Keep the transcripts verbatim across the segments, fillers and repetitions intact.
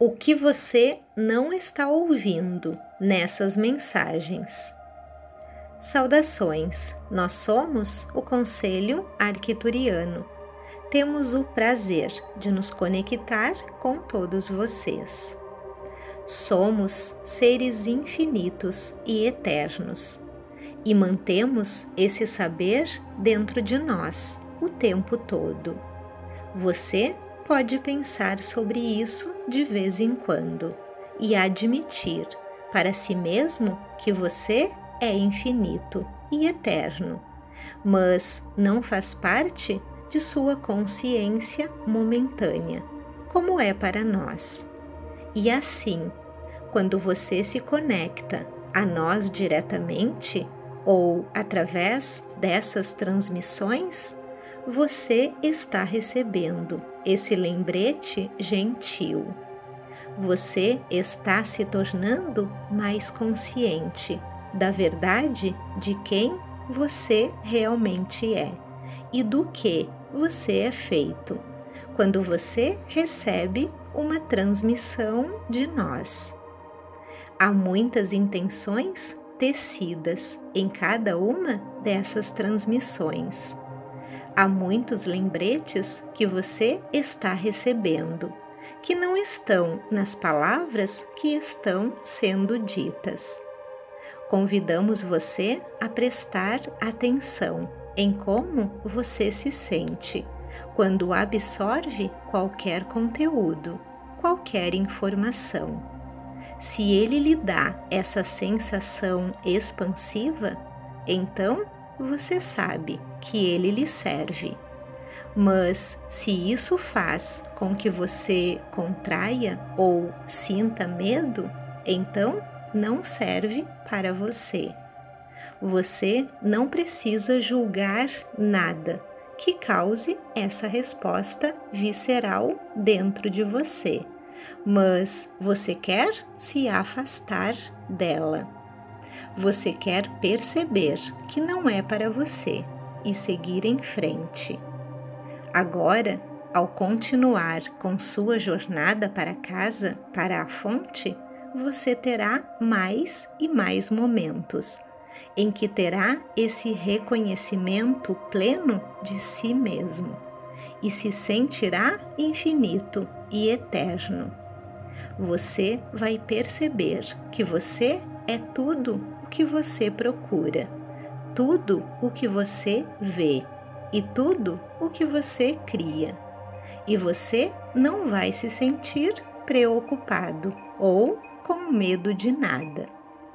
O que você não está ouvindo nessas mensagens? Saudações, nós somos o Conselho Arcturiano. Temos o prazer de nos conectar com todos vocês. Somos seres infinitos e eternos e mantemos esse saber dentro de nós o tempo todo. Você pode pensar sobre isso de vez em quando e admitir para si mesmo que você é infinito e eterno, mas não faz parte de sua consciência momentânea, como é para nós. E assim, quando você se conecta a nós diretamente ou através dessas transmissões, você está recebendo esse lembrete gentil. Você está se tornando mais consciente da verdade de quem você realmente é e do que você é feito, quando você recebe uma transmissão de nós. Há muitas intenções tecidas em cada uma dessas transmissões. Há muitos lembretes que você está recebendo, que não estão nas palavras que estão sendo ditas. Convidamos você a prestar atenção em como você se sente quando absorve qualquer conteúdo, qualquer informação. Se ele lhe dá essa sensação expansiva, então você sabe que ele lhe serve. Mas se isso faz com que você contraia ou sinta medo, então não serve para você. Você não precisa julgar nada que cause essa resposta visceral dentro de você, mas você quer se afastar dela. Você quer perceber que não é para você e seguir em frente. Agora, ao continuar com sua jornada para casa, para a fonte, você terá mais e mais momentos em que terá esse reconhecimento pleno de si mesmo e se sentirá infinito e eterno. Você vai perceber que você é tudo o que você procura, tudo o que você vê e tudo o que você cria. E você não vai se sentir preocupado ou com medo de nada.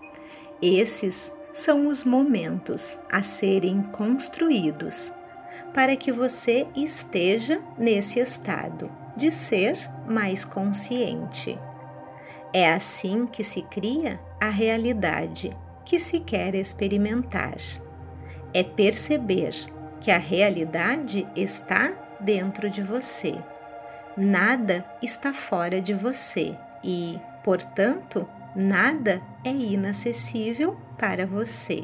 Esses são os momentos a serem construídos para que você esteja nesse estado de ser mais consciente. É assim que se cria a realidade que se quer experimentar. É perceber que a realidade está dentro de você. Nada está fora de você e, portanto, nada é inacessível para você.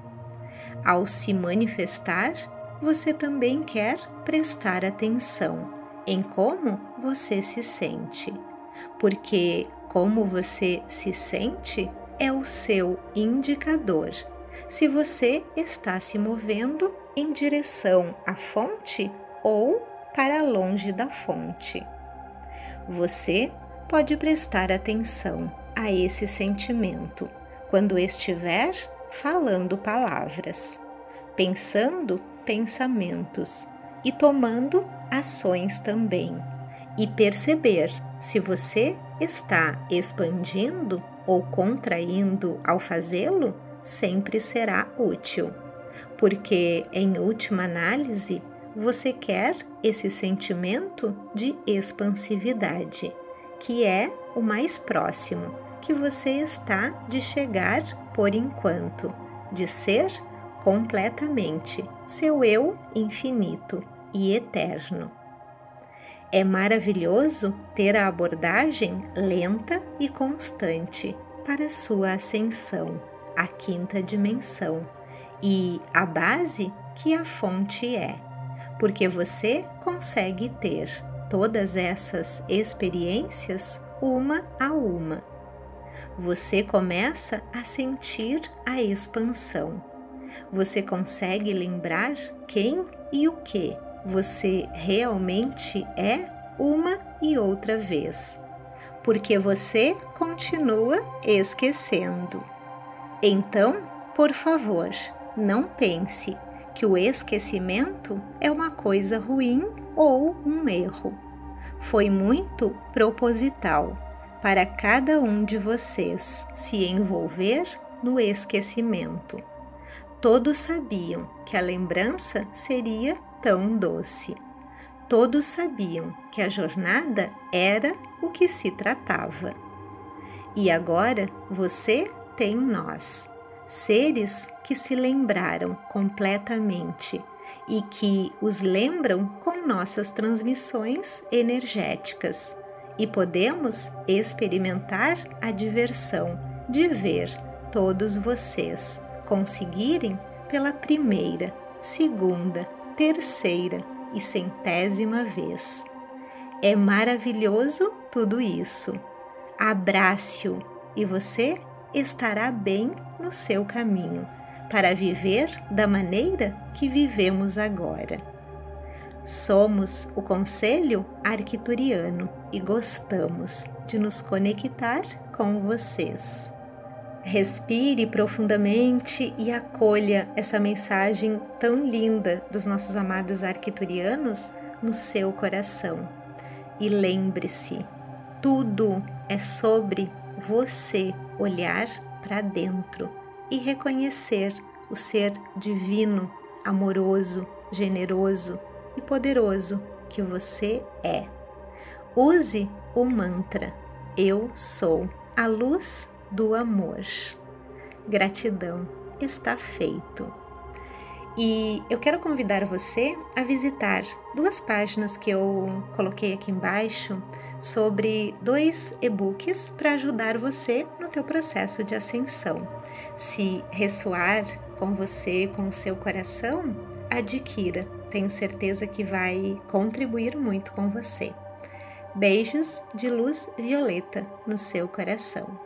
Ao se manifestar, você também quer prestar atenção em como você se sente, porque como você se sente é o seu indicador se você está se movendo em direção à fonte ou para longe da fonte. Você pode prestar atenção a esse sentimento quando estiver falando palavras, pensando pensamentos e tomando ações também, e perceber se você está expandindo ou contraindo ao fazê-lo sempre será útil, porque em última análise você quer esse sentimento de expansividade, que é o mais próximo que você está de chegar por enquanto, de ser completamente seu eu infinito e eterno. É maravilhoso ter a abordagem lenta e constante para sua ascensão à quinta dimensão e a base que a fonte é, porque você consegue ter todas essas experiências uma a uma. Você começa a sentir a expansão. Você consegue lembrar quem e o que você realmente é uma e outra vez, porque você continua esquecendo. Então, por favor, não pense que o esquecimento é uma coisa ruim ou um erro. Foi muito proposital para cada um de vocês se envolver no esquecimento. Todos sabiam que a lembrança seria tão doce. Todos sabiam que a jornada era o que se tratava. E agora você tem nós, seres que se lembraram completamente e que os lembram com nossas transmissões energéticas. E podemos experimentar a diversão de ver todos vocês conseguirem pela primeira, segunda, terceira e centésima vez. É maravilhoso tudo isso. Abrace-o e você estará bem no seu caminho para viver da maneira que vivemos agora. Somos o Conselho Arcturiano e gostamos de nos conectar com vocês. Respire profundamente e acolha essa mensagem tão linda dos nossos amados arcturianos no seu coração. E lembre-se, tudo é sobre você olhar para dentro e reconhecer o ser divino, amoroso, generoso e poderoso que você é. Use o mantra: eu sou a luz do amor. Gratidão, está feito. E eu quero convidar você a visitar duas páginas que eu coloquei aqui embaixo sobre dois e-books para ajudar você no teu processo de ascensão. Se ressoar com você, com o seu coração, adquira. Tenho certeza que vai contribuir muito com você. Beijos de luz violeta no seu coração.